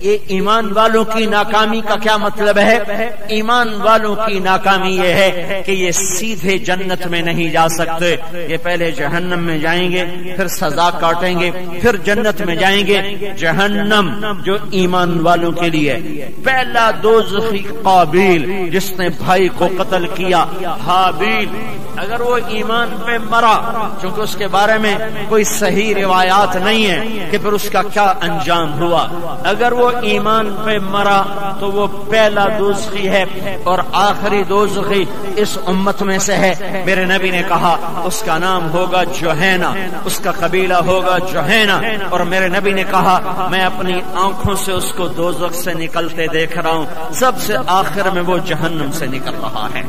یہ ایمان والوں کی ناکامی کا کیا مطلب ہے؟ ایمان والوں کی ناکامی یہ ہے کہ یہ سیدھے جنت میں نہیں جا سکتے، یہ پہلے جہنم میں جائیں گے، پھر سزا کاٹیں گے، پھر جنت میں جائیں گے۔ جہنم جو ایمان والوں کے لیے، پہلا دوزخی قابیل جس نے بھائی کو قتل کیا، حابیل، اگر وہ ایمان پہ مرا، چونکہ اس کے بارے میں کوئی صحیح روایات نہیں ہے کہ پھر اس کا کیا انجام ہوا، اگر وہ ایمان پہ مرا تو وہ پہلا دوزخی ہے، اور آخری دوزخی اس امت میں سے ہے۔ میرے نبی نے کہا اس کا نام ہوگا جوہینا، اس کا قبیلہ ہوگا جوہینا، اور میرے نبی نے کہا میں اپنی آنکھوں سے اس کو دوزخ سے نکلتے دیکھ رہا ہوں، سب سے آخر میں وہ جہنم سے نکل رہا ہے۔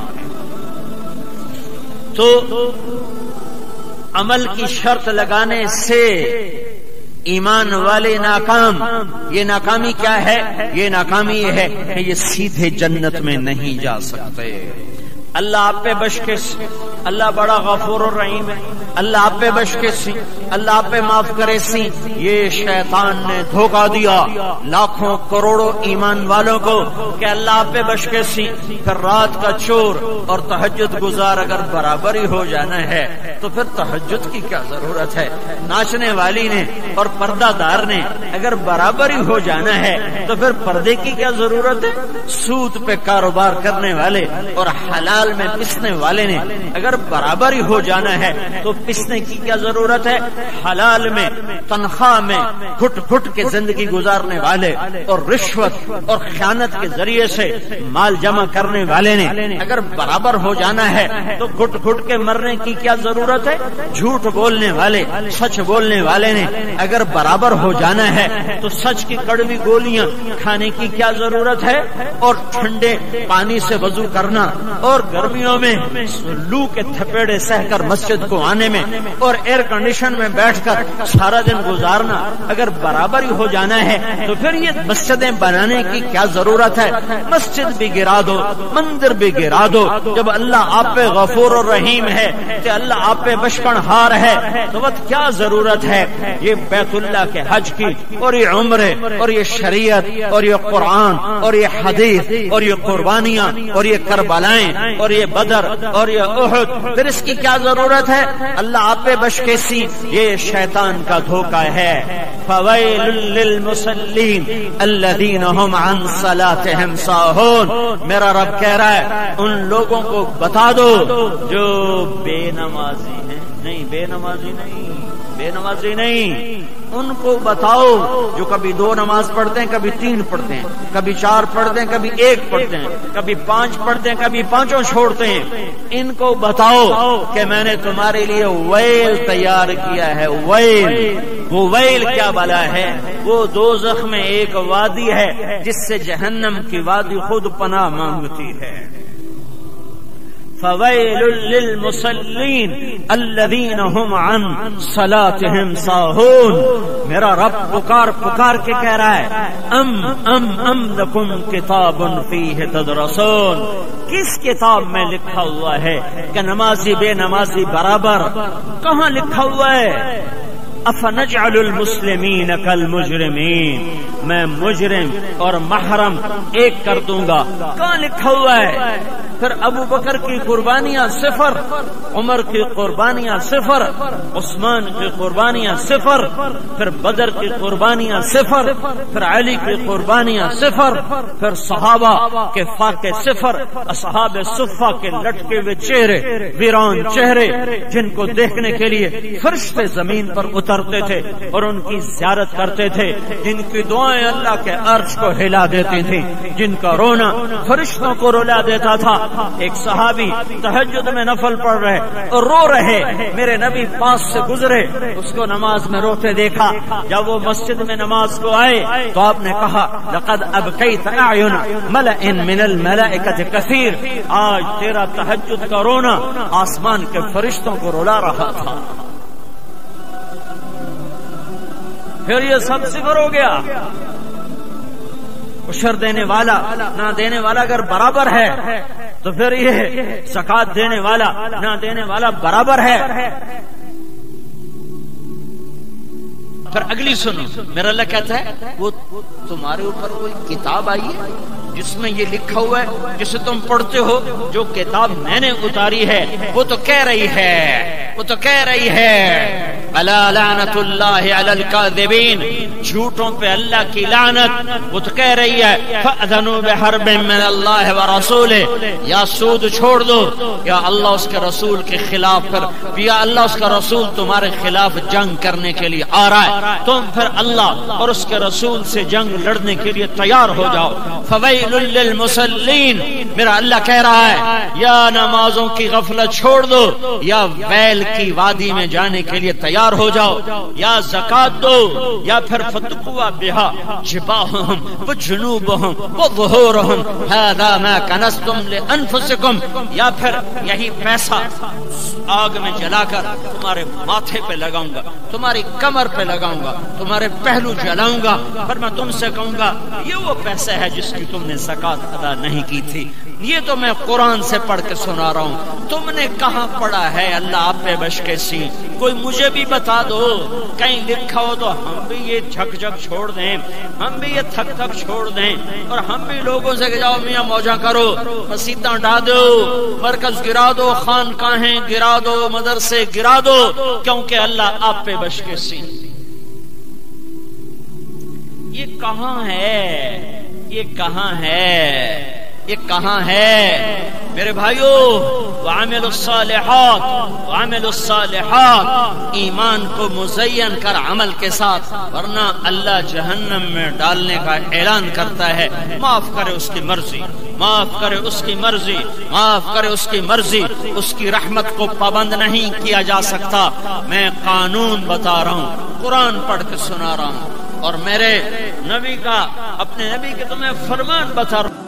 تو عمل کی شرط لگانے سے ایمان والے ناکام، یہ ناکامی کیا ہے؟ یہ ناکامی یہ ہے کہ یہ سیدھے جنت میں نہیں جا سکتے۔ اللہ آپ پہ بش کے سی، اللہ بڑا غفور الرحیم ہے، اللہ آپ پہ بش کے سی، اللہ آپ پہ معاف کرے سی۔ یہ شیطان نے دھوکہ دیا لاکھوں کروڑوں ایمان والوں کو کہ اللہ آپ پہ بش کے سی، پھر رات کا چور اور تہجد گزار اگر برابر ہی ہو جانا ہے تو پھر تہجد کی کیا ضرورت ہے؟ ناچنے والی نے اور پردہ دار نے اگر برابر ہی ہو جانا ہے تو پھر پردے کی کیا ضرورت ہے؟ سود پہ کاروبار کرنے والے اور حلال میں پسنے والے نے اگر برابر ہی ہو جانا ہے تو پسنے کی کیا ضرورت ہے؟ حلال میں تنخواہ میں گھٹ گھٹ کے زندگی گزارنے والے اور رشوت اور خیانت کے ذریعے سے مال جمع کرنے والے نے اگر برابر ہو جانا ہے تو گھٹ گھٹ کے مرنے کی کیا ضرورت ہے؟ جھوٹ بولنے والے سچ بولنے والے نے اگر برابر ہو جانا ہے تو سچ کی کڑوی گولیاں کھانے کی کیا ضرورت ہے؟ اور ٹھنڈے پانی سے وضو کرنا اور گرمیوں میں لو کے تھپیڑے سہ کر مسجد کو آنے میں اور ایئر کنڈیشن میں بیٹھ کر سارا دن گزارنا اگر برابر ہی ہو جانا ہے تو پھر یہ مسجدیں بنانے کی کیا ضرورت ہے؟ مسجد بھی گرا دو، مندر بھی گرا دو، جب اللہ آپ پہ غفور الرحیم ہے کہ اللہ آپ پہ بشپن ہار ہے تو وقت کیا ضرورت ہے یہ بیت اللہ کے حج کی اور یہ عمرے اور یہ شریعت اور یہ قرآن اور یہ حدیث اور یہ قربانیاں اور یہ کربلائیں اور یہ بدر اور یہ احد، پھر اس کی کیا ضرورت ہے؟ اللہ آپ پہ بش کے سی، یہ شیطان کا دھوکہ ہے۔ فویل للمصلین الذین هم عن صلاتهم ساہون، میرا رب کہہ رہا ہے ان لوگوں کو بتا دو جو بے نمازی ہیں، نہیں بے نمازی نہیں، بے نمازی نہیں، ان کو بتاؤ جو کبھی 2 نماز پڑھتے ہیں، کبھی 3 پڑھتے ہیں، کبھی 4 پڑھتے ہیں، کبھی 1 پڑھتے ہیں، کبھی 5 پڑھتے ہیں، کبھی 5 چھوڑتے ہیں، ان کو بتاؤ کہ میں نے تمہارے لیے ویل تیار کیا ہے۔ ویل، وہ ویل کیا بلا ہے؟ وہ دوزخ میں ایک وادی ہے جس سے جہنم کی وادی خود پناہ مانگتی ہے۔ فویل للمصلین الذین هم عن صلاتهم ساہون، میرا رب پکار پکار کے کہہ رہا ہے ام لکم کتاب فیہ تدرسون، کس کتاب میں لکھا ہوا ہے کہ نمازی بے نمازی برابر؟ کہاں لکھا ہوا ہے؟ افنجعل المسلمین کالمجرمین، میں مجرم اور محرم ایک کر دوں گا، کہاں لکھا ہوا ہے؟ پھر ابو بکر کی قربانیاں 0، عمر کی قربانیاں 0، عثمان کی قربانیاں 0، پھر بدر کی قربانیاں 0، پھر علی کی قربانیاں 0، پھر صحابہ کے فاقے 0، اصحاب صفہ کے لٹکے ہوئے چہرے، ویران چہرے جن کو دیکھنے کے لیے فرشتے زمین پر اترتے تھے اور ان کی زیارت کرتے تھے، جن کی دعائیں اللہ کے عرش کو ہلا دیتی تھیں، جن کا رونا فرشتوں کو رلا دیتا تھا۔ ایک صحابی تہجد میں نفل پڑھ رہے اور رو رہے، میرے نبی پاس سے گزرے، اس کو نماز میں روتے دیکھا، جب وہ مسجد میں نماز کو آئے تو آپ نے کہا لقد ابقیت اعین ملأ من الملائکۃ کثیر، آج تیرا تہجد کا رونا آسمان کے فرشتوں کو رلا رہا تھا۔ پھر یہ سب صفر ہو گیا۔ عشر دینے والا نہ دینے والا اگر برابر ہے تو پھر یہ زکات دینے والا نہ دینے والا برابر ہے۔ پھر اگلی سنو، میرا اللہ کہتا ہے وہ تمہارے اوپر کوئی کتاب آئی ہے جس میں یہ لکھا ہوا ہے جسے تم پڑھتے ہو؟ جو کتاب میں نے اتاری ہے وہ تو کہہ رہی ہے الا لعنت اللہ علی الکاذبین، جھوٹوں پہ اللہ کی لعنت. وہ تو کہہ رہی ہے فأذنوا بحرب من اللہ ورسولہ، یا سود چھوڑ دو، یا اللہ اس کے رسول کے خلاف پھر، یا اللہ اس کا رسول تمہارے خلاف جنگ کرنے کے لیے آ رہا ہے، تم پھر اللہ اور اس کے رسول سے جنگ لڑنے کے لیے تیار ہو جاؤ. فویل للمصلین، میرا اللہ کہہ رہا ہے یا نمازوں کی غفلت چھوڑ دو، یا ویل کی وادی میں جانے کے لیے تیار ہو جاؤ، یا زکات دو، یا پھر فتقوا بها جباههم وجنوبهم وظهورهم هذا ما كنزتم لانفسكم، یا پھر یہی پیسہ آگ میں جلا کر تمہارے ماتھے پہ لگاؤں گا، تمہاری کمر پہ لگاؤں گا، تمہارے پہلو جلاؤں گا، پھر میں تم سے کہوں گا یہ وہ پیسہ ہے جس کی تم نے زکات ادا نہیں کی تھی. یہ تو میں قرآن سے پڑھ کے سنا رہا ہوں، تم نے کہاں پڑھا ہے؟ اللہ آپ پہ بشکے سی، کوئی مجھے بھی بتا دو، کہیں لکھا ہو تو ہم بھی یہ جھک جھک چھوڑ دیں، ہم بھی یہ تھک تھک چھوڑ دیں، اور ہم بھی لوگوں سے کہ جاؤ میاں موجہ کرو، مسیتاں ڈھا دو، مرکز گرا دو، خانقاہیں گرا دو، مدرسے گرا دو، کیونکہ اللہ آپ پہ بشکے سی. یہ کہاں ہے؟ یہ کہاں ہے؟ یہ کہاں ہے میرے بھائیو؟ وعملوا الصالحات، وعملوا الصالحات، ایمان کو مزین کر عمل کے ساتھ، ورنہ اللہ جہنم میں ڈالنے کا اعلان کرتا ہے. معاف کرے اس کی مرضی، معاف کرے اس کی مرضی، معاف کرے اس کی مرضی. اس کی رحمت کو پابند نہیں کیا جا سکتا. میں قانون بتا رہا ہوں، قرآن پڑھ کے سنا رہا ہوں، اور میرے نبی کا، اپنے نبی کے تمہیں فرمان بتا رہا ہوں.